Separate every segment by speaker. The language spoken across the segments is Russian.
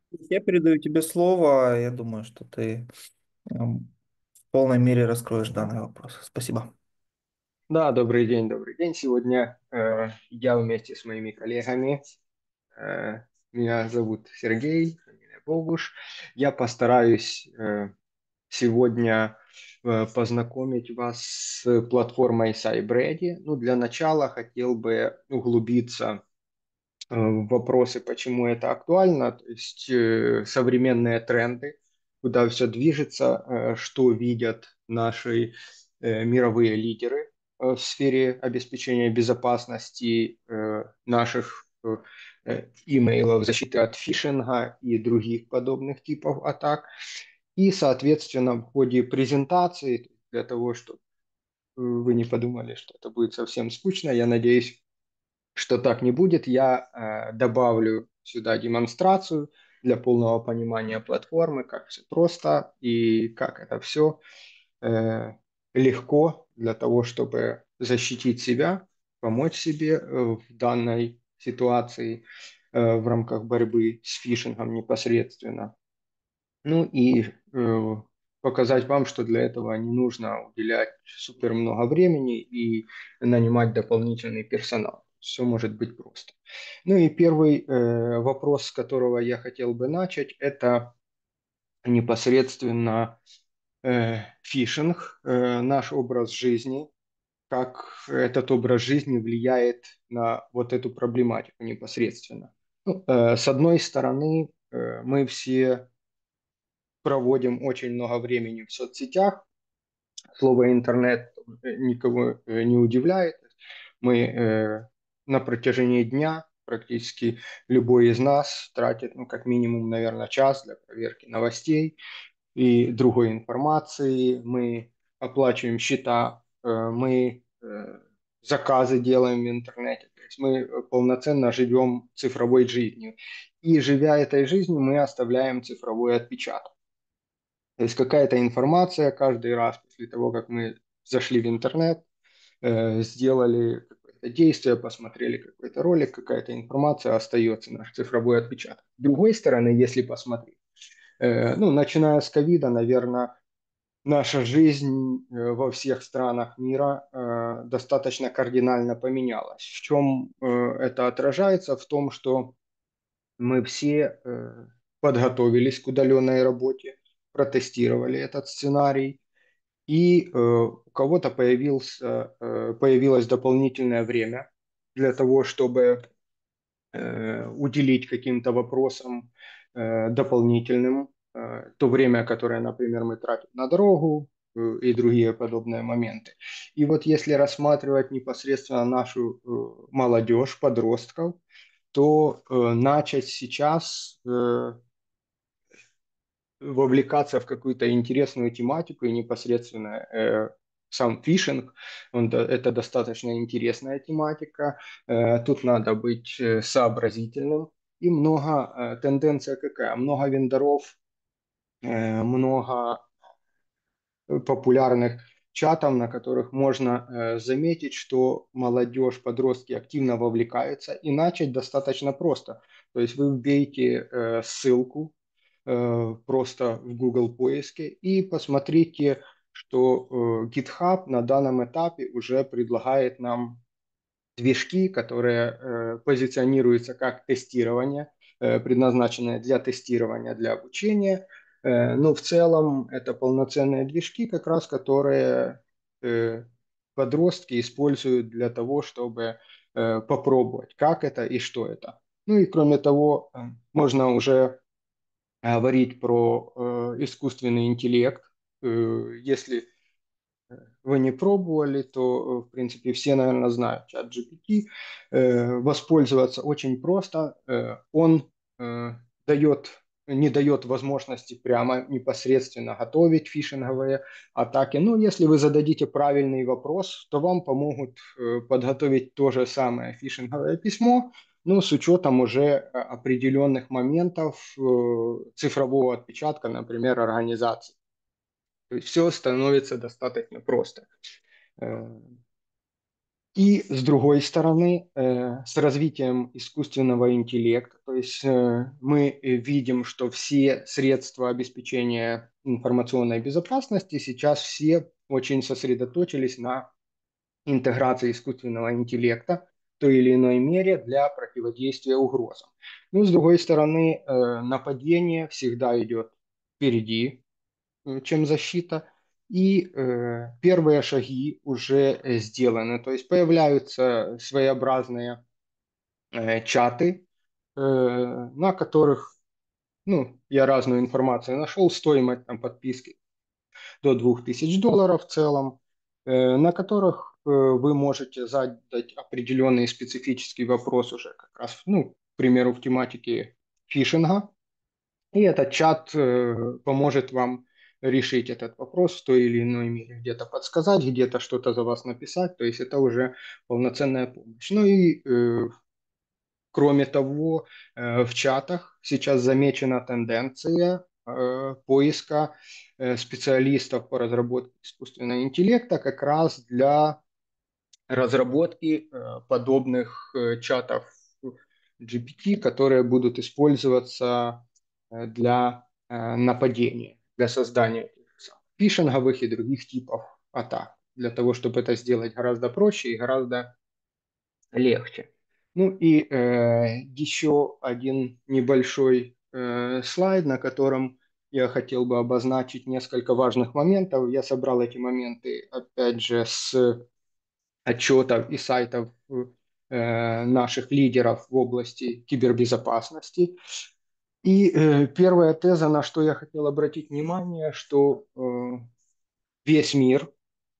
Speaker 1: Я передаю тебе слово. Я думаю, что ты в полной мере раскроешь данный вопрос. Спасибо.
Speaker 2: Да, добрый день, добрый день. Сегодня я вместе с моими коллегами, меня зовут Сергей, фамилия Богуш. Я постараюсь сегодня познакомить вас с платформой SciBready. Ну, для начала хотел бы углубиться вопросы, почему это актуально, то есть современные тренды, куда все движется, что видят наши мировые лидеры в сфере обеспечения безопасности наших имейлов, защиты от фишинга и других подобных типов атак. И, соответственно, в ходе презентации, для того, чтобы вы не подумали, что это будет совсем скучно, я надеюсь, что так не будет, я добавлю сюда демонстрацию для полного понимания платформы, как все просто и как это все э, легко для того, чтобы защитить себя, помочь себе в данной ситуации в рамках борьбы с фишингом непосредственно. Ну и показать вам, что для этого не нужно уделять супер много времени и нанимать дополнительный персонал. Все может быть просто. Ну и первый вопрос, с которого я хотел бы начать, это непосредственно фишинг, наш образ жизни, как этот образ жизни влияет на вот эту проблематику непосредственно. Ну, с одной стороны, мы все проводим очень много времени в соцсетях. Слово интернет никого не удивляет. Мы на протяжении дня практически любой из нас тратит, ну, как минимум, наверное, час для проверки новостей и другой информации. Мы оплачиваем счета, мы заказы делаем в интернете. То есть мы полноценно живем цифровой жизнью. И живя этой жизнью, мы оставляем цифровой отпечаток. То есть какая-то информация каждый раз после того, как мы зашли в интернет, сделали какое-то действие, посмотрели какой-то ролик, какая-то информация остается, наш цифровой отпечаток. С другой стороны, если посмотреть, ну, начиная с ковида, наверное, наша жизнь во всех странах мира достаточно кардинально поменялась. В чем это отражается? В том, что мы все подготовились к удаленной работе, протестировали этот сценарий, и у кого-то появилось дополнительное время для того, чтобы уделить каким-то вопросам дополнительным то время, которое, например, мы тратим на дорогу и другие подобные моменты. И вот если рассматривать непосредственно нашу молодежь, подростков, то начать сейчас вовлекаться в какую-то интересную тематику и непосредственно сам фишинг, это достаточно интересная тематика. Тут надо быть сообразительным. И много, тенденция какая? Много вендоров, много популярных чатов, на которых можно заметить, что молодежь, подростки активно вовлекаются, и начать достаточно просто. То есть вы вбейте ссылку просто в Google поиске и посмотрите, что GitHub на данном этапе уже предлагает нам движки, которые позиционируются как тестирование, предназначенные для тестирования, для обучения. Но в целом это полноценные движки, как раз которые подростки используют для того, чтобы попробовать, как это и что это. Ну и кроме того, можно уже говорить про искусственный интеллект. Если вы не пробовали, то, в принципе, все, наверное, знают чат GPT. Воспользоваться очень просто. Он дает, не дает возможности прямо непосредственно готовить фишинговые атаки. Но если вы зададите правильный вопрос, то вам помогут подготовить то же самое фишинговое письмо, но с учетом уже определенных моментов цифрового отпечатка, например, организации. То есть все становится достаточно просто. Э, И с другой стороны, с развитием искусственного интеллекта, то есть мы видим, что все средства обеспечения информационной безопасности сейчас все очень сосредоточились на интеграции искусственного интеллекта в той или иной мере для противодействия угрозам. Ну, с другой стороны, нападение всегда идет впереди, чем защита. И первые шаги уже сделаны. То есть появляются своеобразные чаты, на которых, ну, я разную информацию нашел, стоимость там, подписки до $2000 в целом, на которых вы можете задать определенный специфический вопрос уже как раз, ну, к примеру, в тематике фишинга, и этот чат поможет вам решить этот вопрос в той или иной мере, где-то подсказать, где-то что-то за вас написать, то есть это уже полноценная помощь. Ну и кроме того, в чатах сейчас замечена тенденция поиска специалистов по разработке искусственного интеллекта как раз для разработки подобных чатов GPT, которые будут использоваться для нападения, для создания этих самых фишинговых и других типов атак, для того, чтобы это сделать гораздо проще и гораздо легче. Ну и еще один небольшой слайд, на котором я хотел бы обозначить несколько важных моментов. Я собрал эти моменты, опять же, с отчетов и сайтов наших лидеров в области кибербезопасности. И первая теза, на что я хотел обратить внимание, что весь мир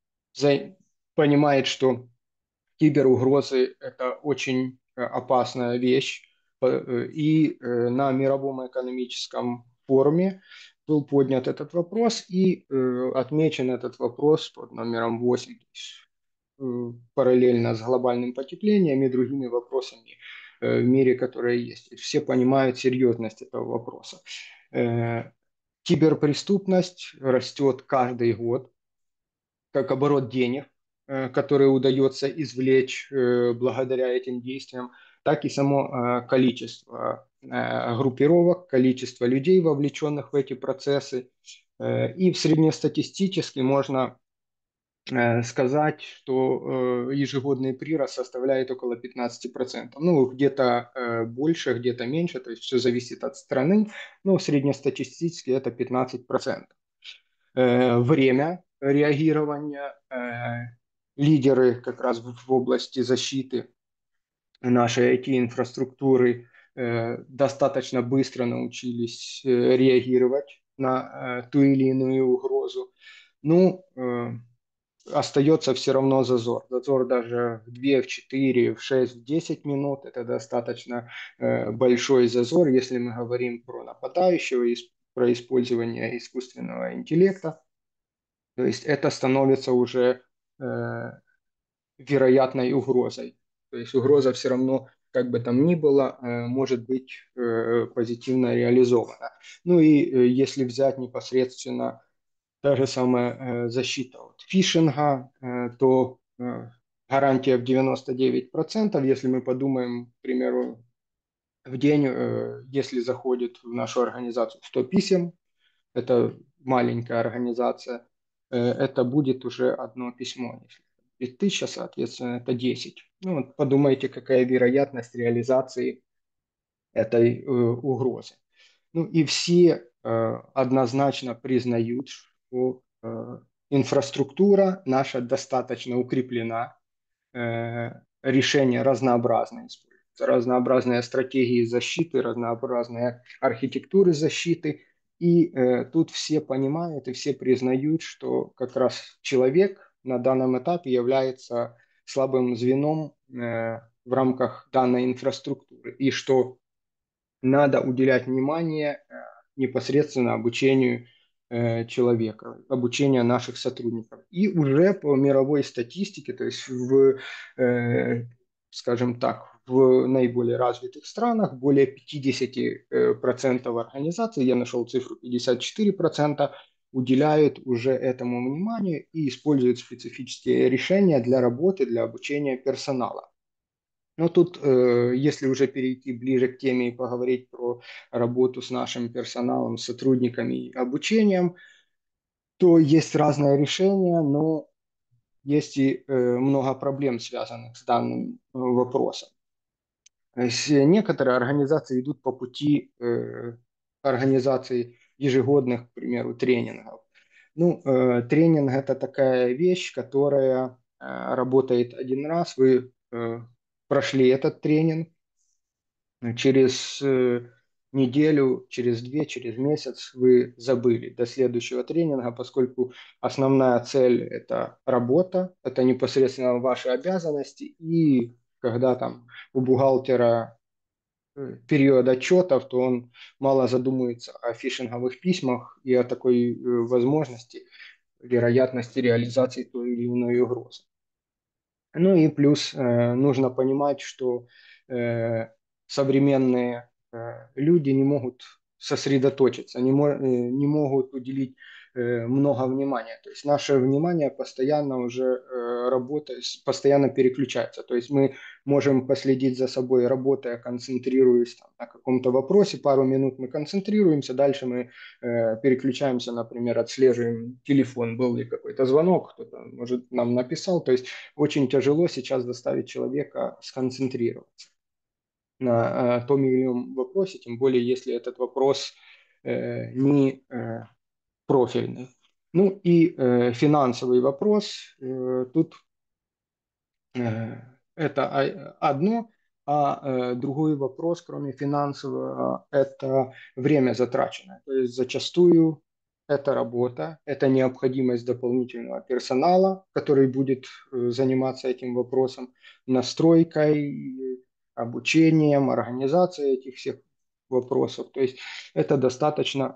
Speaker 2: понимает, что киберугрозы– это очень опасная вещь. И на мировом экономическом форуме был поднят этот вопрос и отмечен этот вопрос под номером 8, параллельно с глобальным потеплением и другими вопросами в мире, которые есть. Все понимают серьезность этого вопроса. Э, Киберпреступность растет каждый год, как оборот денег, который удается извлечь благодаря этим действиям, так и само количество группировок, количество людей, вовлеченных в эти процессы. И в среднестатистически можно сказать, что ежегодный прирост составляет около 15%. Ну, где-то больше, где-то меньше, то есть все зависит от страны, но среднестатистически это 15%. Время реагирования, лидеры как раз в области защиты нашей IT-инфраструктуры достаточно быстро научились реагировать на ту или иную угрозу. Ну, остается все равно зазор. Зазор даже в 2, в 4, в 6, в 10 минут. Это достаточно большой зазор, если мы говорим про нападающего, про использование искусственного интеллекта. То есть это становится уже вероятной угрозой. То есть угроза все равно, как бы там ни было, может быть позитивно реализована. Ну и если взять непосредственно та же самая защита от фишинга, то гарантия в 99%. Если мы подумаем, к примеру, в день, если заходит в нашу организацию 100 писем, это маленькая организация, это будет уже одно письмо. Если и 1000, соответственно, это 10. Ну, вот подумайте, какая вероятность реализации этой угрозы. Ну и все однозначно признают, что инфраструктура наша достаточно укреплена, решения разнообразные используются, разнообразные стратегии защиты, разнообразные архитектуры защиты. И тут все понимают и все признают, что как раз человек на данном этапе является слабым звеном в рамках данной инфраструктуры. И что надо уделять внимание непосредственно обучению человека, обучению наших сотрудников. И уже по мировой статистике, то есть скажем так, в наиболее развитых странах более 50% организаций, я нашел цифру 54%, уделяют уже этому вниманию и используют специфические решения для работы, для обучения персонала. Но тут, если уже перейти ближе к теме и поговорить про работу с нашим персоналом, сотрудниками и обучением, то есть разные решения, но есть и много проблем, связанных с данным вопросом. То есть некоторые организации идут по пути организации ежегодных, к примеру, тренингов. Ну, тренинг – это такая вещь, которая работает один раз. Вы прошли этот тренинг, через неделю, через две, через месяц вы забыли до следующего тренинга, поскольку основная цель – это работа, это непосредственно ваши обязанности, и когда там у бухгалтера период отчетов, то он мало задумывается о фишинговых письмах и о такой возможности, вероятности реализации той или иной угрозы. Ну и плюс нужно понимать, что э, современные люди не могут сосредоточиться, не могут уделить много внимания. То есть наше внимание постоянно уже работает, постоянно переключается. То есть мы можем последить за собой, работая, концентрируясь там, на каком-то вопросе, пару минут мы концентрируемся, дальше мы переключаемся, например, отслеживаем телефон, был ли какой-то звонок, кто-то, может, нам написал. То есть очень тяжело сейчас заставить человека сконцентрироваться на том или ином вопросе, тем более если этот вопрос не профильный. Ну и финансовый вопрос. Тут это одно, а другой вопрос, кроме финансового, это время затраченное. То есть зачастую это работа, это необходимость дополнительного персонала, который будет заниматься этим вопросом, настройкой, обучением, организацией этих всех вопросов. То есть это достаточно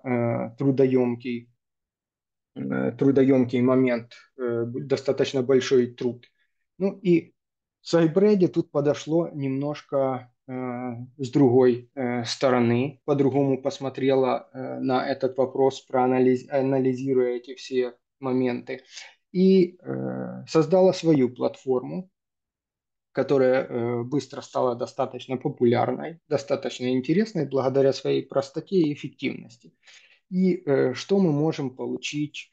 Speaker 2: трудоемкий момент, достаточно большой труд. Ну и Сайбреди тут подошло немножко с другой стороны, по-другому посмотрела на этот вопрос, анализируя эти все моменты, и создала свою платформу, которая быстро стала достаточно популярной, достаточно интересной благодаря своей простоте и эффективности. И что мы можем получить,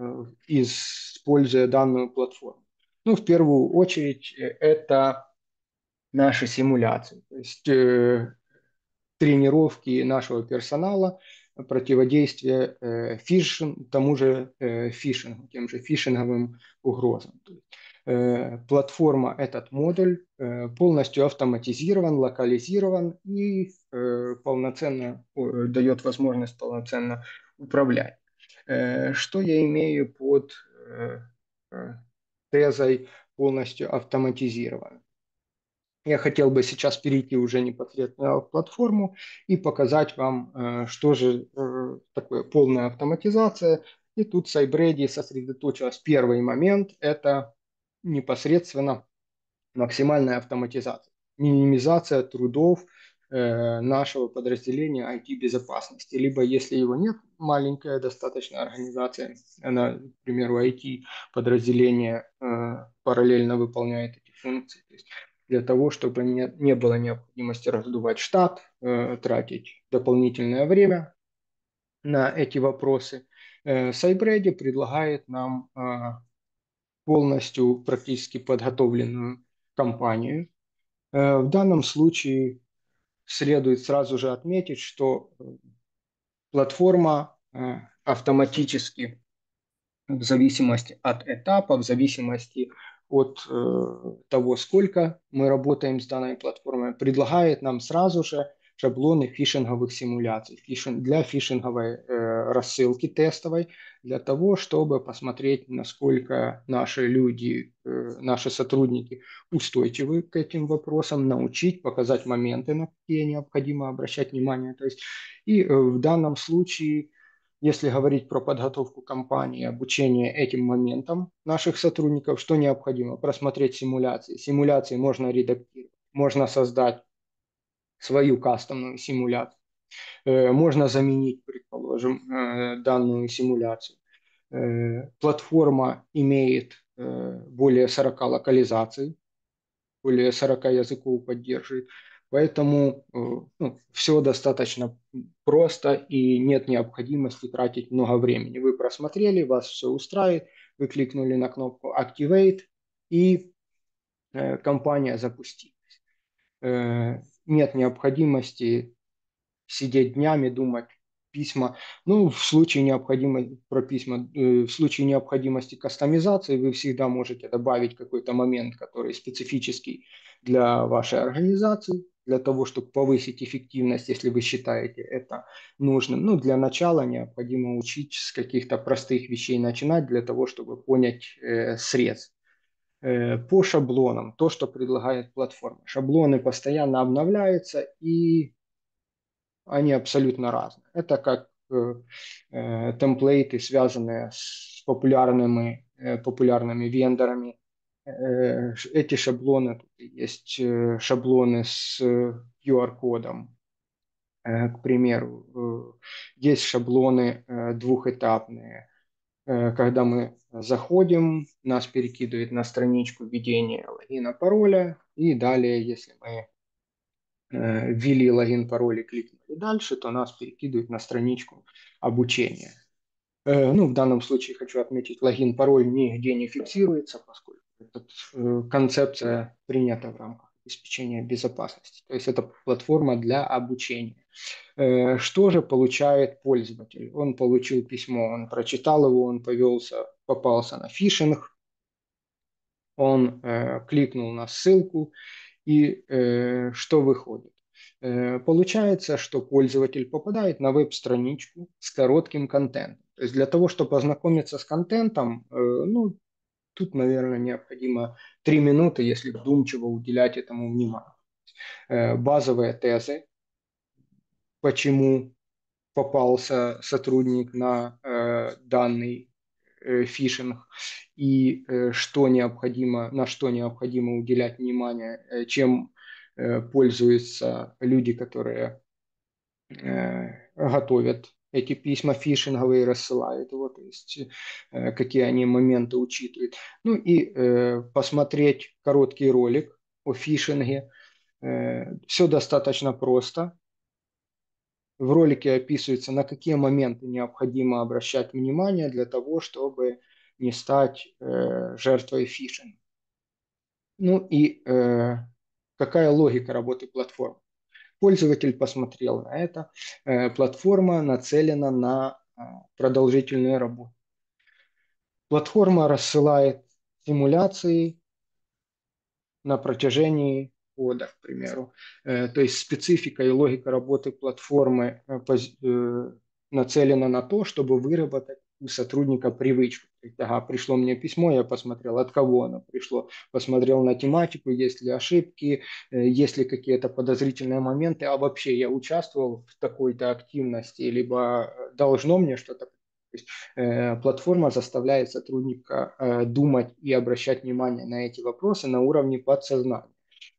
Speaker 2: используя данную платформу? Ну, в первую очередь, это наши симуляции, то есть тренировки нашего персонала, противодействие тому же фишингу, тем же фишинговым угрозам. То есть, платформа, этот модуль полностью автоматизирован, локализирован и полноценно дает возможность полноценно управлять. Что я имею под э, тезой полностью автоматизирован? Я хотел бы сейчас перейти уже непосредственно в платформу и показать вам, что же такое полная автоматизация. И тут Сайбреди сосредоточилась. Первый момент – это непосредственно максимальная автоматизация, минимизация трудов нашего подразделения IT-безопасности. Либо, если его нет, маленькая достаточно организация, она, к примеру, IT-подразделение параллельно выполняет эти функции. То есть для того, чтобы не было необходимости раздувать штат, тратить дополнительное время на эти вопросы, Сайбреди предлагает нам полностью практически подготовленную компанию. В данном случае следует сразу же отметить, что платформа автоматически в зависимости от этапа, в зависимости от того, сколько мы работаем с данной платформой, предлагает нам сразу же шаблоны фишинговых симуляций для фишинговой рассылки тестовой, для того, чтобы посмотреть, насколько наши люди, наши сотрудники устойчивы к этим вопросам, научить, показать моменты, на какие необходимо обращать внимание. То есть, и в данном случае если говорить про подготовку компании, обучение этим моментам наших сотрудников, что необходимо? Просмотреть симуляции. Симуляции можно редактировать, можно создать свою кастомную симуляцию, можно заменить, предположим, данную симуляцию. Платформа имеет более 40 локализаций, более 40 языков поддерживает. Поэтому ну, все достаточно просто и нет необходимости тратить много времени. Вы просмотрели, вас все устраивает, вы кликнули на кнопку Activate и компания запустилась. Нет необходимости сидеть днями, думать письма. Ну, в случае необходимости про письма, в случае необходимости кастомизации вы всегда можете добавить какой-то момент, который специфический для вашей организации, для того, чтобы повысить эффективность, если вы считаете это нужным. Ну, для начала необходимо учить с каких-то простых вещей начинать, для того, чтобы понять срез. По шаблонам, то, что предлагает платформа. Шаблоны постоянно обновляются, и они абсолютно разные. Это как темплейты, связанные с популярными вендорами. Эти шаблоны, тут есть шаблоны с QR-кодом, к примеру. Есть шаблоны двухэтапные. Когда мы заходим, нас перекидывает на страничку введения логина, пароля, и далее, если мы ввели логин, пароль и кликнули дальше, то нас перекидывает на страничку обучения. Ну, в данном случае хочу отметить, логин, пароль нигде не фиксируется, поскольку эта концепция принята в рамках обеспечения безопасности. То есть это платформа для обучения. Что же получает пользователь? Он получил письмо, он прочитал его, он попался на фишинг, он кликнул на ссылку, и что выходит? Получается, что пользователь попадает на веб-страничку с коротким контентом. То есть для того, чтобы ознакомиться с контентом, ну, тут, наверное, необходимо 3 минуты, если вдумчиво уделять этому внимание. Базовые тезы, почему попался сотрудник на данный фишинг и на что необходимо уделять внимание, чем пользуются люди, которые готовят эти письма фишинговые и рассылают его, то есть какие они моменты учитывают. Ну и посмотреть короткий ролик о фишинге. Все достаточно просто. В ролике описывается, на какие моменты необходимо обращать внимание для того, чтобы не стать жертвой фишинга. Ну и какая логика работы платформы? Пользователь посмотрел на это. Платформа нацелена на продолжительную работу. Платформа рассылает симуляции на протяжении года, к примеру. То есть специфика и логика работы платформы нацелена на то, чтобы выработать у сотрудника привычку. То есть, ага, пришло мне письмо, я посмотрел, от кого оно пришло, посмотрел на тематику, есть ли ошибки, есть ли какие-то подозрительные моменты, а вообще я участвовал в такой-то активности, либо должно мне что-то. То есть, платформа заставляет сотрудника думать и обращать внимание на эти вопросы на уровне подсознания.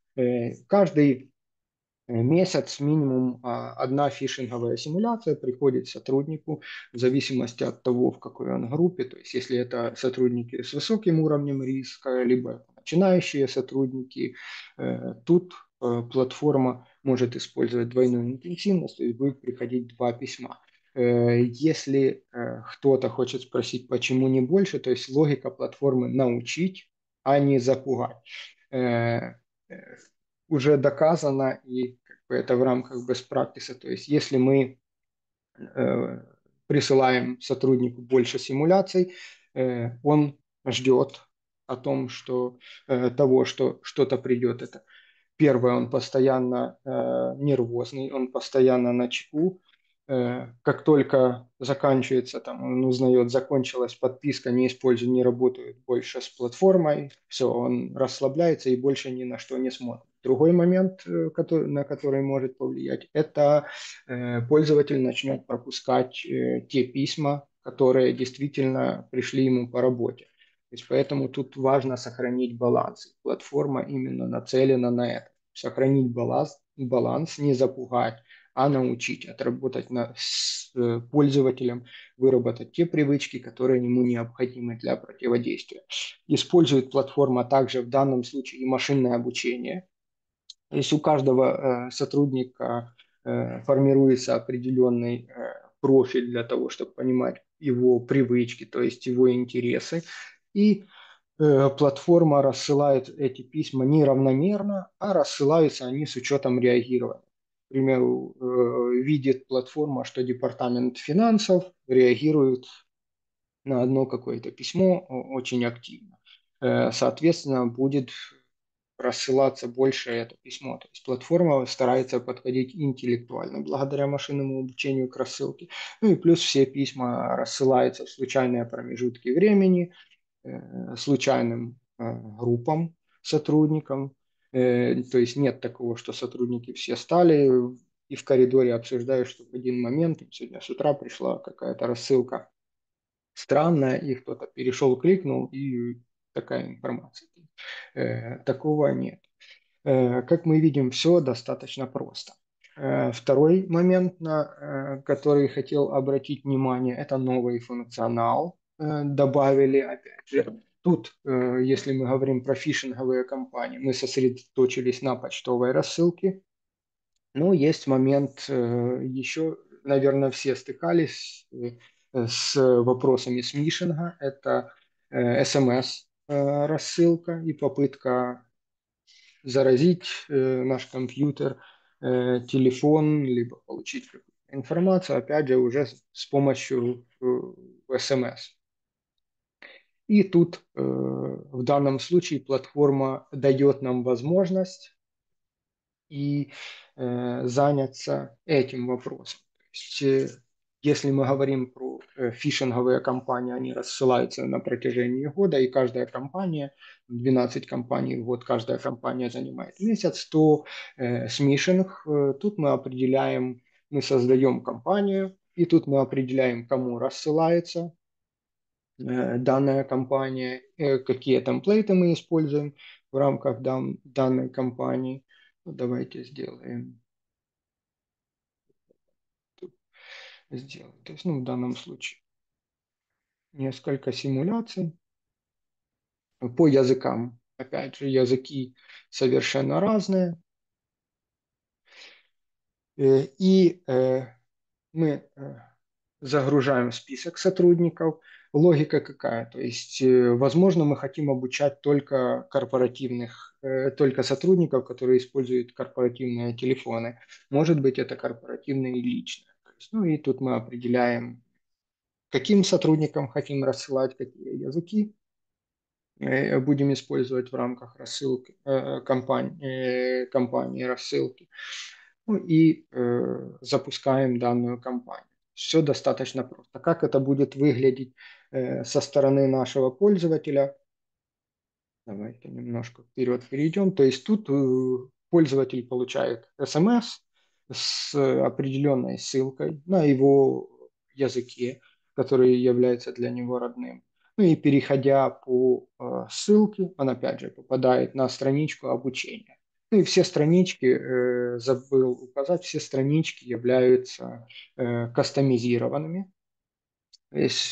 Speaker 2: Каждый месяц минимум одна фишинговая симуляция приходит сотруднику в зависимости от того, в какой он группе. То есть если это сотрудники с высоким уровнем риска, либо начинающие сотрудники, тут платформа может использовать двойную интенсивность, то есть будет приходить два письма. Если кто-то хочет спросить, почему не больше, то есть логика платформы научить, а не запугать. Э, э, Уже доказано, и как бы это в рамках best practice. То есть если мы э, присылаем сотруднику больше симуляций, он ждет о том, что того, что что-то придет. Это первое, он постоянно нервозный, он постоянно на чеку. Как только заканчивается, там, он узнает, закончилась подписка, не использует, не работает больше с платформой, все, он расслабляется и больше ни на что не смотрит. Другой момент, на который может повлиять, это пользователь начнет пропускать те письма, которые действительно пришли ему по работе. То есть поэтому тут важно сохранить баланс. Платформа именно нацелена на это. Сохранить баланс, не запугать, а научить отработать пользователем выработать те привычки, которые ему необходимы для противодействия. Использует платформа также в данном случае и машинное обучение. То есть у каждого сотрудника формируется определенный профиль для того, чтобы понимать его привычки, то есть его интересы. И платформа рассылает эти письма не равномерно, а рассылаются они с учетом реагирования. К примеру, видит платформа, что департамент финансов реагирует на одно какое-то письмо очень активно. Соответственно, будет рассылаться больше это письмо. То есть платформа старается подходить интеллектуально благодаря машинному обучению к рассылке. Ну и плюс все письма рассылаются в случайные промежутки времени, случайным группам сотрудникам. То есть нет такого, что сотрудники все стали и в коридоре обсуждают, что в один момент им сегодня с утра пришла какая-то рассылка странная, и кто-то перешел, кликнул, и такая информация. Такого нет. Как мы видим, все достаточно просто. Второй момент, на который хотел обратить внимание, это новый функционал. Добавили, опять же, тут, если мы говорим про фишинговые компании, мы сосредоточились на почтовой рассылке. Но есть момент еще, наверное, все стыкались с вопросами смишинга. Это СМС-рассылка и попытка заразить наш компьютер, телефон, либо получить какую-то информацию, опять же, уже с помощью СМС. И тут в данном случае платформа дает нам возможность и заняться этим вопросом. То есть, если мы говорим про фишинговые компании, они рассылаются на протяжении года, и каждая компания, 12 компаний в год, каждая компания занимает месяц, то смишинг, тут мы определяем, мы создаем компанию, и тут мы определяем, кому рассылается данная компания, какие темплейты мы используем в рамках данной компании. Ну, давайте сделаем. То есть, ну, в данном случае несколько симуляций по языкам. Опять же, языки совершенно разные. И мы загружаем список сотрудников. Логика какая? То есть, возможно, мы хотим обучать только сотрудников, которые используют корпоративные телефоны. Может быть, это корпоративные и личные. То есть, ну и тут мы определяем, каким сотрудникам хотим рассылать какие языки будем использовать в рамках рассылки, компании рассылки. Ну и запускаем данную кампанию. Все достаточно просто. Как это будет выглядеть со стороны нашего пользователя? Давайте немножко вперед перейдем. То есть тут пользователь получает смс с определенной ссылкой на его языке, который является для него родным. Ну и переходя по ссылке, он опять же попадает на страничку обучения. Ну и все странички, забыл указать, все странички являются кастомизированными. То есть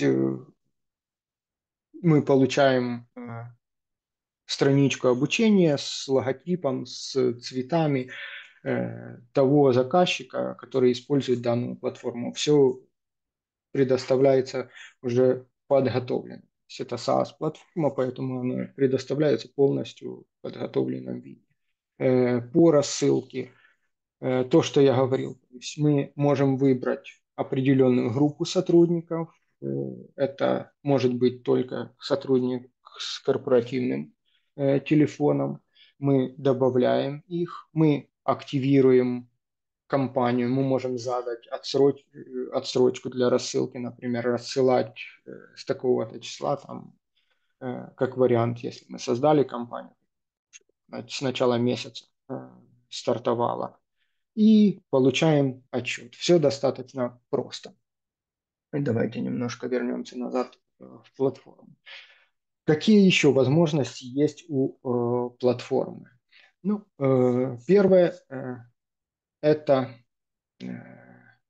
Speaker 2: мы получаем страничку обучения с логотипом, с цветами того заказчика, который использует данную платформу. Все предоставляется уже подготовлено. То есть это SaaS-платформа, поэтому она предоставляется полностью в подготовленном виде. По рассылке то, что я говорил. То есть мы можем выбрать определенную группу сотрудников. Это может быть только сотрудник с корпоративным телефоном. Мы добавляем их, мы активируем компанию, мы можем задать отсрочку для рассылки, например, рассылать с такого-то числа, там, как вариант, если мы создали компанию, с начала месяца стартовала, и получаем отчет. Все достаточно просто. Давайте немножко вернемся назад в платформу. Какие еще возможности есть у платформы? Ну, первое это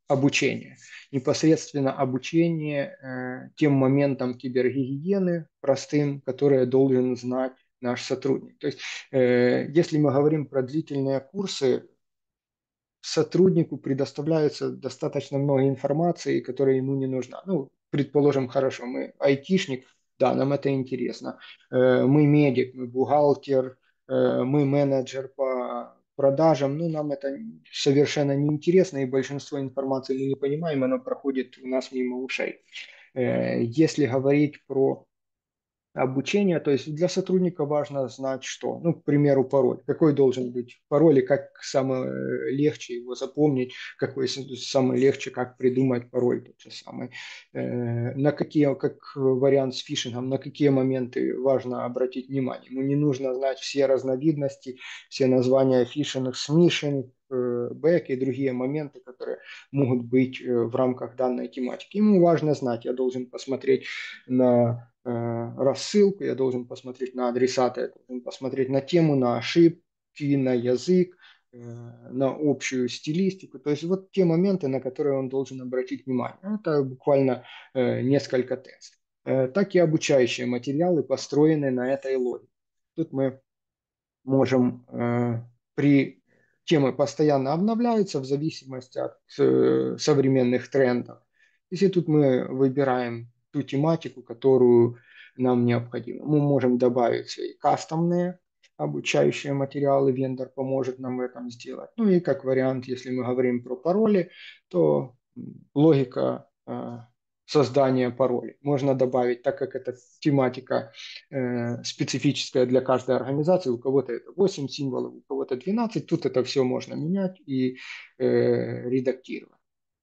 Speaker 2: обучение. Непосредственно обучение тем моментам кибергигиены простым, которые должен знать наш сотрудник. То есть, если мы говорим про длительные курсы, сотруднику предоставляется достаточно много информации, которая ему не нужна. Ну, предположим, хорошо, мы айтишник, да, нам это интересно. Мы медик, мы бухгалтер, мы менеджер по продажам, ну, нам это совершенно неинтересно, и большинство информации мы не понимаем, оно проходит у нас мимо ушей. Если говорить про обучения, то есть для сотрудника важно знать, что, ну, к примеру, пароль, какой должен быть пароль и как самое легче его запомнить, какой самый легче, как придумать пароль тот же самый. На какие, как вариант с фишингом, на какие моменты важно обратить внимание. Ему не нужно знать все разновидности, все названия фишинг, смишинг, бэк и другие моменты, которые могут быть в рамках данной тематики. Ему важно знать, я должен посмотреть на рассылку, я должен посмотреть на адресата, я должен посмотреть на тему, на ошибки, на язык, на общую стилистику. То есть вот те моменты, на которые он должен обратить внимание. Это буквально несколько тестов. Так и обучающие материалы построены на этой логике. Тут мы можем при темы постоянно обновляются в зависимости от современных трендов. Если тут мы выбираем ту тематику, которую нам необходимо, мы можем добавить свои кастомные обучающие материалы, вендор поможет нам в этом сделать. Ну и как вариант, если мы говорим про пароли, то логика создания паролей. Можно добавить, так как это тематика специфическая для каждой организации, у кого-то это 8 символов, у кого-то 12, тут это все можно менять и редактировать.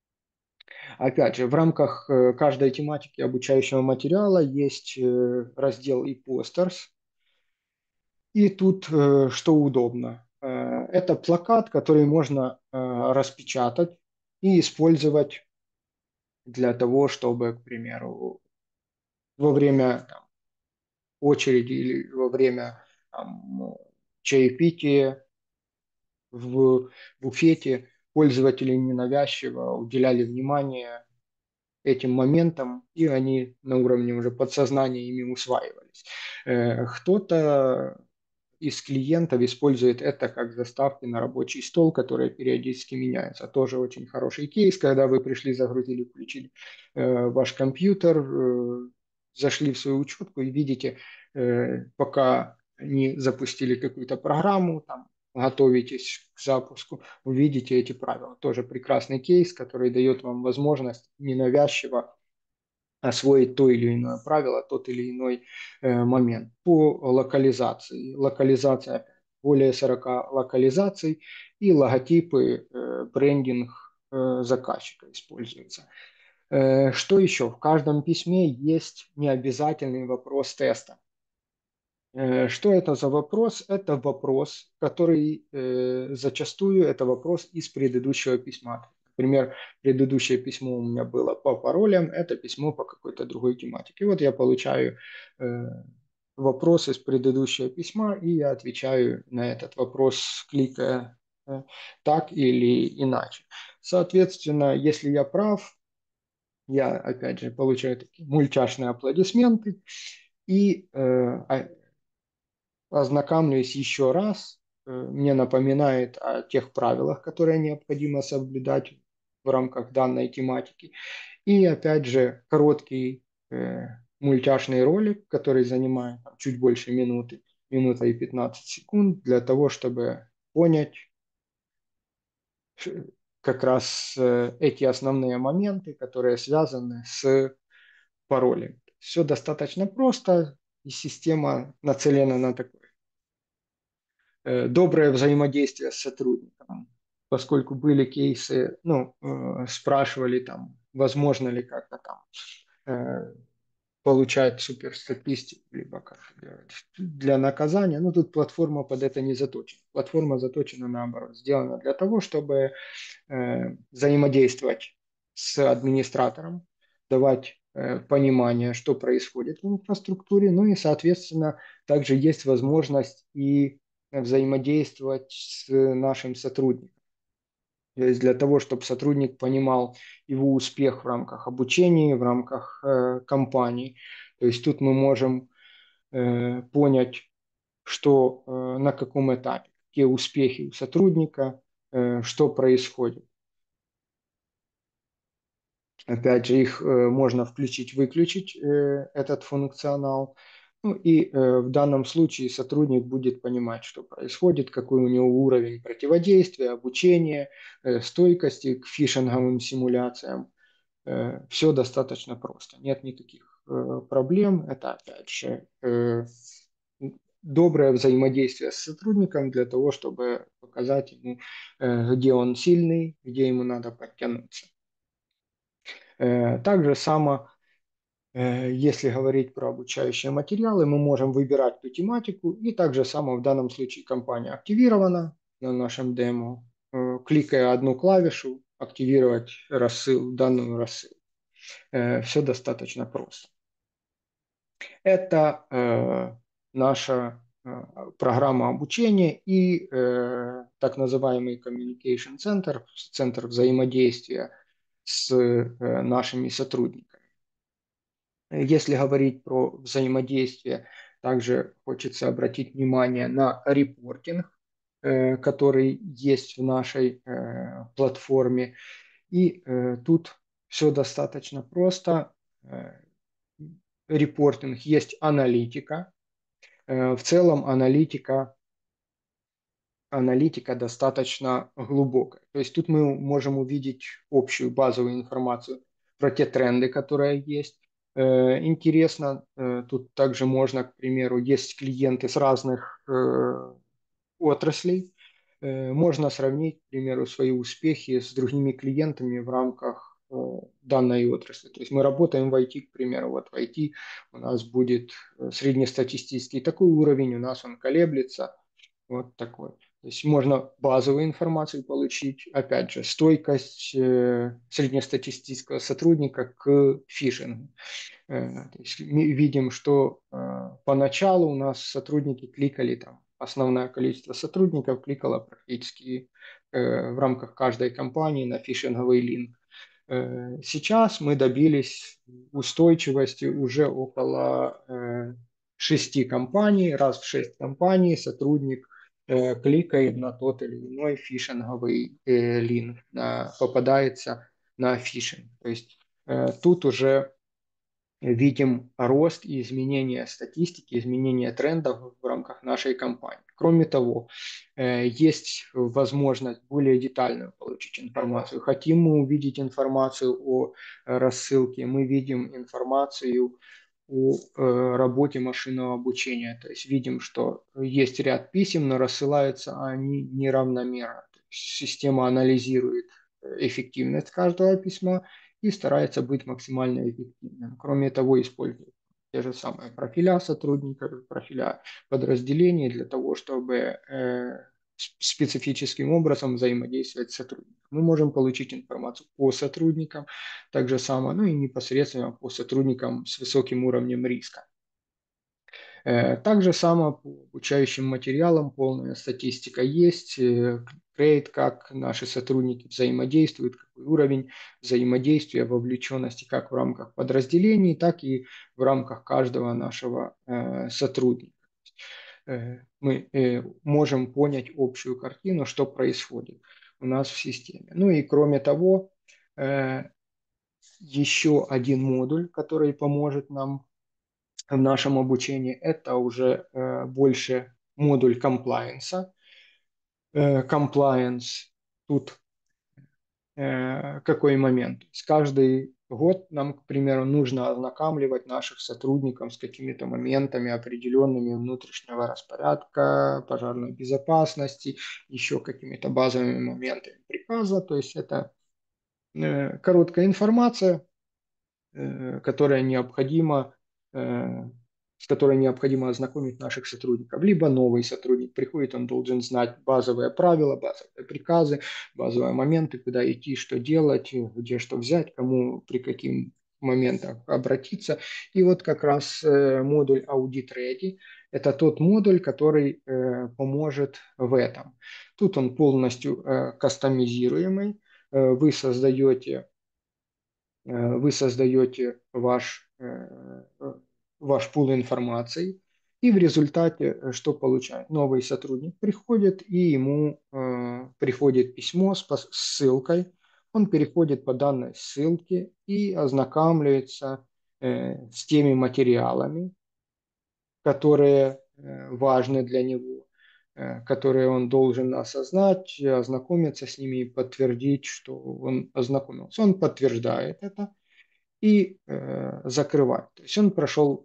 Speaker 2: Опять же, в рамках каждой тематики обучающего материала есть раздел и posters, и тут что удобно. Это плакат, который можно распечатать и использовать для того, чтобы, к примеру, во время очереди или во время там, чаепития в буфете пользователи ненавязчиво уделяли внимание этим моментам, и они на уровне уже подсознания ими усваивались. Кто-то из клиентов использует это как заставки на рабочий стол, которые периодически меняются. Тоже очень хороший кейс, когда вы пришли, загрузили, включили ваш компьютер, зашли в свою учетку и видите, пока не запустили какую-то программу, там, готовитесь к запуску, увидите эти правила. Тоже прекрасный кейс, который дает вам возможность ненавязчиво освоить то или иное правило, тот или иной момент. По локализации. Локализация, более 40 локализаций и логотипы, брендинг заказчика используются. Что еще? В каждом письме есть необязательный вопрос теста. Что это за вопрос? Это вопрос, который зачастую это вопрос из предыдущего письма. Например, предыдущее письмо у меня было по паролям, это письмо по какой-то другой тематике. Вот я получаю вопрос из предыдущего письма, и я отвечаю на этот вопрос, кликая так или иначе. Соответственно, если я прав, я опять же получаю такие мультяшные аплодисменты, и ознакомлюсь еще раз, мне напоминает о тех правилах, которые необходимо соблюдать в рамках данной тематики. И опять же, короткий мультяшный ролик, который занимает чуть больше минуты, минута и 15 секунд, для того, чтобы понять как раз эти основные моменты, которые связаны с паролем. Все достаточно просто, и система нацелена на такое доброе взаимодействие с сотрудником, поскольку были кейсы, ну, спрашивали там, возможно ли как-то там получать суперстатистику, либо как делать для наказания. Ну, тут платформа под это не заточена. Платформа заточена наоборот, сделана для того, чтобы взаимодействовать с администратором, давать понимание, что происходит в инфраструктуре, ну и, соответственно, также есть возможность и взаимодействовать с нашим сотрудником. То есть для того, чтобы сотрудник понимал его успех в рамках обучения, в рамках компании. То есть тут мы можем понять, что на каком этапе, какие успехи у сотрудника, что происходит. Опять же, их можно включить-выключить, этот функционал. Ну и в данном случае сотрудник будет понимать, что происходит, какой у него уровень противодействия, обучения, стойкости к фишинговым симуляциям. Все достаточно просто, нет никаких проблем. Это, опять же, доброе взаимодействие с сотрудником для того, чтобы показать ему, где он сильный, где ему надо подтянуться. Также само, если говорить про обучающие материалы, мы можем выбирать ту тематику, и также само в данном случае компания активирована на нашем демо. Кликая одну клавишу, активировать рассыл, данную рассылку. Все достаточно просто. Это наша программа обучения и так называемый Communication Center, центр взаимодействия с нашими сотрудниками. Если говорить про взаимодействие, также хочется обратить внимание на репортинг, который есть в нашей платформе. И тут все достаточно просто. Репортинг есть аналитика. В целом аналитика достаточно глубокая. То есть тут мы можем увидеть общую базовую информацию про те тренды, которые есть. Интересно, тут также можно, к примеру, есть клиенты с разных отраслей. Можно сравнить, к примеру, свои успехи с другими клиентами в рамках данной отрасли. То есть мы работаем в IT, к примеру, вот в IT у нас будет среднестатистический такой уровень, у нас он колеблется, вот такой. То есть можно базовую информацию получить, опять же, стойкость среднестатистического сотрудника к фишингу. То есть мы видим, что поначалу у нас сотрудники кликали там, основное количество сотрудников кликало практически в рамках каждой компании на фишинговый линк. Сейчас мы добились устойчивости уже около 6 компаний, раз в 6 компаний сотрудник кликает на тот или иной фишинговый линк, попадается на фишинг. То есть тут уже видим рост и изменение статистики, изменение трендов в рамках нашей компании. Кроме того, есть возможность более детальную получить информацию. Хотим мы увидеть информацию о рассылке, мы видим информацию о работе машинного обучения. То есть видим, что есть ряд писем, но рассылаются они неравномерно. То есть система анализирует эффективность каждого письма и старается быть максимально эффективным. Кроме того, использует те же самые профиля сотрудников, профиля подразделений для того, чтобы специфическим образом взаимодействовать с сотрудником. Мы можем получить информацию по сотрудникам, также само, ну и непосредственно по сотрудникам с высоким уровнем риска. Также само по обучающим материалам полная статистика есть, грейд, как наши сотрудники взаимодействуют, какой уровень взаимодействия, вовлеченности как в рамках подразделений, так и в рамках каждого нашего сотрудника. Мы можем понять общую картину, что происходит у нас в системе. Ну и кроме того, еще один модуль, который поможет нам в нашем обучении, это уже больше модуль комплайенса. Комплайенс тут какой момент? С каждый год нам, к примеру, нужно ознакомливать наших сотрудников с какими-то моментами определенными внутреннего распорядка, пожарной безопасности, еще какими-то базовыми моментами приказа. То есть это короткая информация, которая необходима, с которой необходимо ознакомить наших сотрудников. Либо новый сотрудник приходит, он должен знать базовые правила, базовые приказы, базовые моменты, куда идти, что делать, где что взять, кому при каким моментах обратиться. И вот как раз модуль Audit Ready– это тот модуль, который поможет в этом. Тут он полностью кастомизируемый. Вы создаете ваш пул информации, и в результате что получает? Новый сотрудник приходит, и ему приходит письмо с ссылкой, он переходит по данной ссылке и ознакомляется с теми материалами, которые важны для него, которые он должен осознать, ознакомиться с ними и подтвердить, что он ознакомился. Он подтверждает это и закрывать. То есть он прошел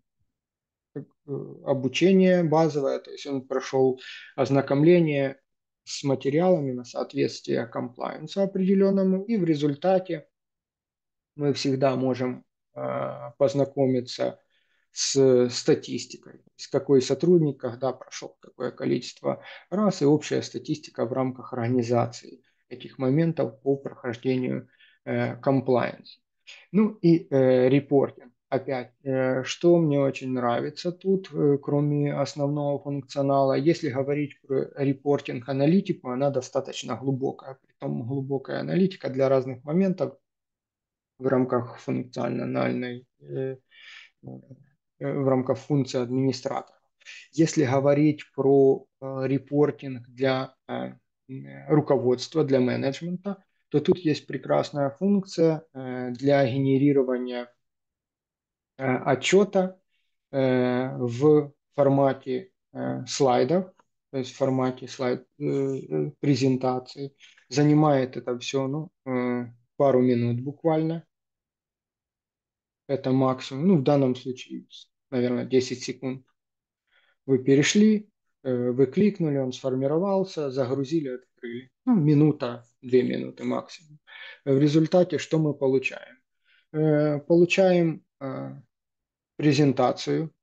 Speaker 2: обучение базовое, то есть он прошел ознакомление с материалами на соответствие комплайенсу определенному, и в результате мы всегда можем познакомиться с статистикой, с какой сотрудник, когда прошел какое количество раз, и общая статистика в рамках организации этих моментов по прохождению compliance. Ну и репортинг. Опять, что мне очень нравится тут, кроме основного функционала, если говорить про репортинг-аналитику, она достаточно глубокая. Притом глубокая аналитика для разных моментов в рамках функциональной, в рамках функции администратора. Если говорить про репортинг для руководства, для менеджмента, то тут есть прекрасная функция для генерирования отчета в формате слайдов, то есть в формате презентации. Занимает это все пару минут буквально. Это максимум. Ну, в данном случае, наверное, 10 секунд. Вы перешли, вы кликнули, он сформировался, загрузили, открыли. Ну, минута, 2 минуты максимум. В результате что мы получаем? Получаем презентацию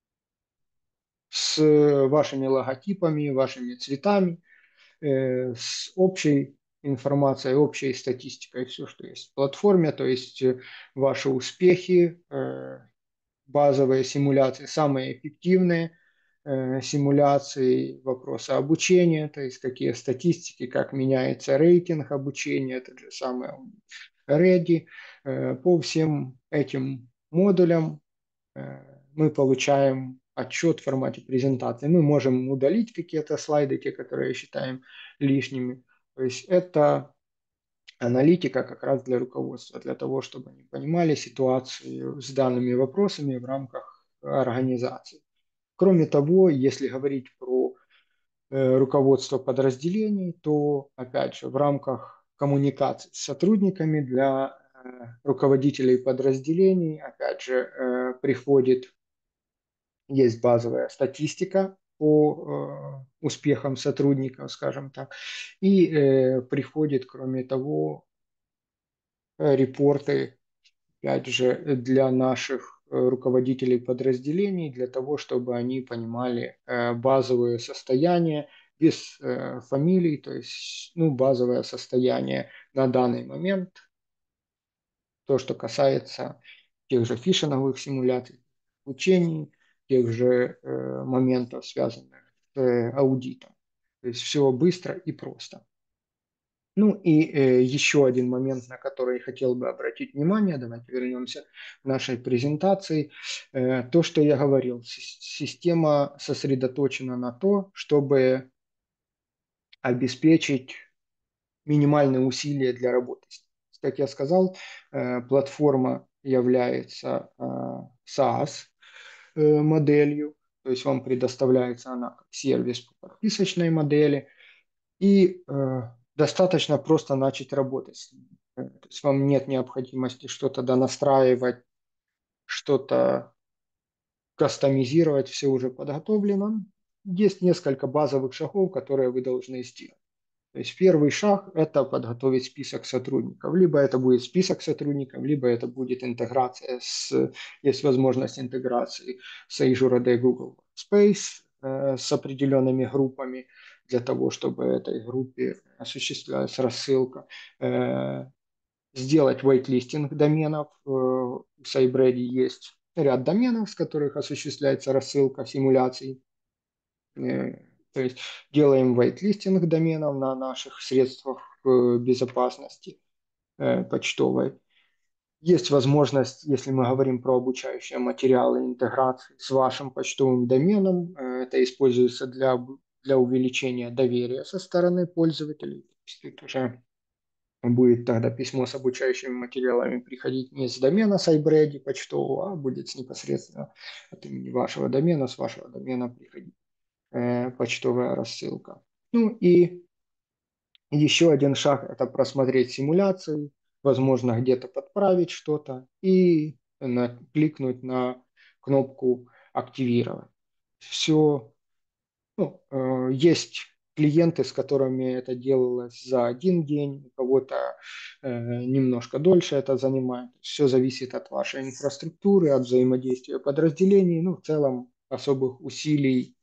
Speaker 2: с вашими логотипами, вашими цветами, с общей информацией, общей статистикой, все, что есть в платформе, то есть ваши успехи, базовые симуляции, самые эффективные симуляции, вопросы обучения, то есть какие статистики, как меняется рейтинг обучения, это же самое Ready. По всем этим модулям мы получаем отчет в формате презентации. Мы можем удалить какие-то слайды, те, которые считаем лишними. То есть это аналитика как раз для руководства, для того, чтобы они понимали ситуацию с данными вопросами в рамках организации. Кроме того, если говорить про руководство подразделений, то, опять же, в рамках коммуникации с сотрудниками для руководителей подразделений, опять же, есть базовая статистика по успехам сотрудников, скажем так, и приходит, кроме того, репорты, опять же, для наших руководителей подразделений, для того, чтобы они понимали базовое состояние без фамилий, то есть ну, базовое состояние на данный момент, то, что касается тех же фишинговых симуляций, учений, тех же моментов, связанных с аудитом. То есть все быстро и просто. Ну и еще один момент, на который хотел бы обратить внимание, давайте вернемся к нашей презентации. То, что я говорил, система сосредоточена на то, чтобы обеспечить минимальные усилия для работы. Как я сказал, платформа является SaaS моделью, то есть вам предоставляется она как сервис по подписочной модели, и достаточно просто начать работать с ним. То есть вам нет необходимости что-то донастраивать, что-то кастомизировать, все уже подготовлено. Есть несколько базовых шагов, которые вы должны сделать. То есть первый шаг– это подготовить список сотрудников. Либо это будет список сотрудников, либо это будет интеграция есть возможность интеграции с Azure AD Google Workspace с определенными группами для того, чтобы этой группе осуществлялась рассылка. сделать вайтлистинг доменов. У SiteBready есть ряд доменов, с которых осуществляется рассылка симуляций. Э, То есть делаем вайтлистинг доменов на наших средствах безопасности почтовой. Есть возможность, если мы говорим про обучающие материалы, интеграции с вашим почтовым доменом. Это используется для увеличения доверия со стороны пользователей. То есть это уже будет тогда письмо с обучающими материалами приходить не с домена SiteBready почтового, а будет непосредственно от имени вашего домена, с вашего домена приходить почтовая рассылка. Ну и еще один шаг – это просмотреть симуляции, возможно, где-то подправить что-то и кликнуть на кнопку «Активировать». Все, ну, есть клиенты, с которыми это делалось за один день, у кого-то немножко дольше это занимает. Все зависит от вашей инфраструктуры, от взаимодействия подразделений. Ну, в целом особых усилий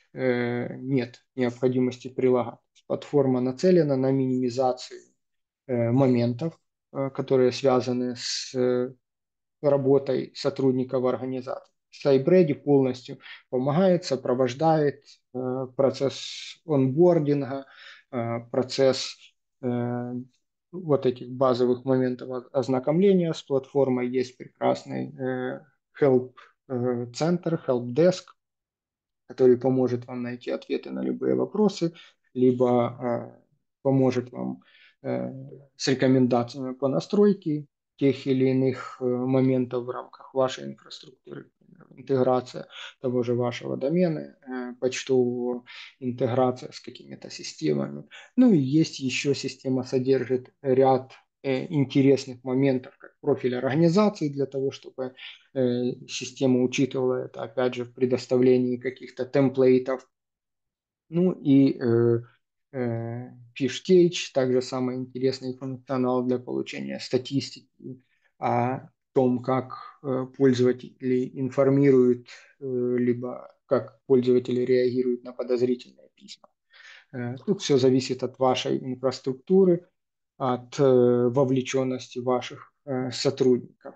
Speaker 2: нет необходимости прилагать. Платформа нацелена на минимизацию моментов, которые связаны с работой сотрудников организации. SiteBready полностью помогает, сопровождает процесс онбординга, процесс э, вот этих базовых моментов ознакомления с платформой. Есть прекрасный help центр, help desk, который поможет вам найти ответы на любые вопросы, либо поможет вам э, с рекомендациями по настройке тех или иных моментов в рамках вашей инфраструктуры. Интеграция того же вашего домена, почтового, интеграция с какими-то системами. Ну и есть еще система содержит ряд интересных моментов, как профиль организации для того, чтобы система учитывала это, опять же, в предоставлении каких-то темплейтов. Ну и PishCage, также самый интересный функционал для получения статистики о том, как пользователи информируют, либо как пользователи реагируют на подозрительные письма. Тут все зависит от вашей инфраструктуры, от вовлеченности ваших сотрудников.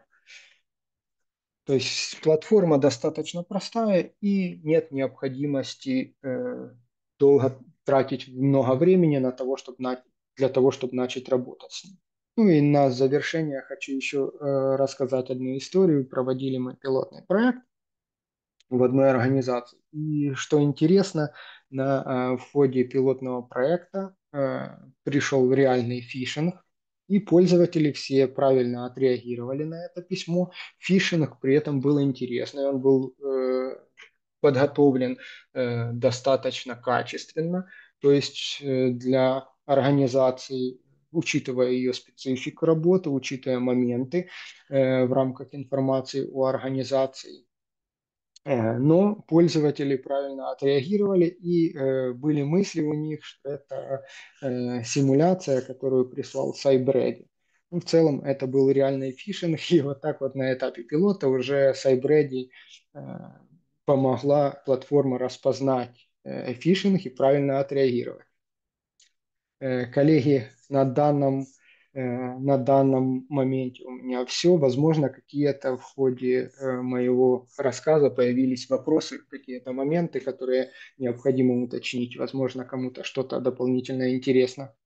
Speaker 2: То есть платформа достаточно простая и нет необходимости долго тратить много времени на того, для того, чтобы начать работать с ним. Ну и на завершение хочу еще рассказать одну историю. Проводили мы пилотный проект в одной организации. И что интересно, в ходе пилотного проекта пришел реальный фишинг, и пользователи все правильно отреагировали на это письмо. Фишинг при этом был интересный, он был подготовлен достаточно качественно, то есть для организации, учитывая ее специфику работы, учитывая моменты в рамках информации о организации, но пользователи правильно отреагировали, и были мысли у них, что это симуляция, которую прислал SiteBready. Ну, в целом это был реальный фишинг, и вот так вот на этапе пилота уже SiteBready э, помогла платформа распознать фишинг и правильно отреагировать. Коллеги, на данном моменте у меня все. Возможно, какие-то в ходе моего рассказа появились вопросы, какие-то моменты, которые необходимо уточнить. Возможно, кому-то что-то дополнительно интересно.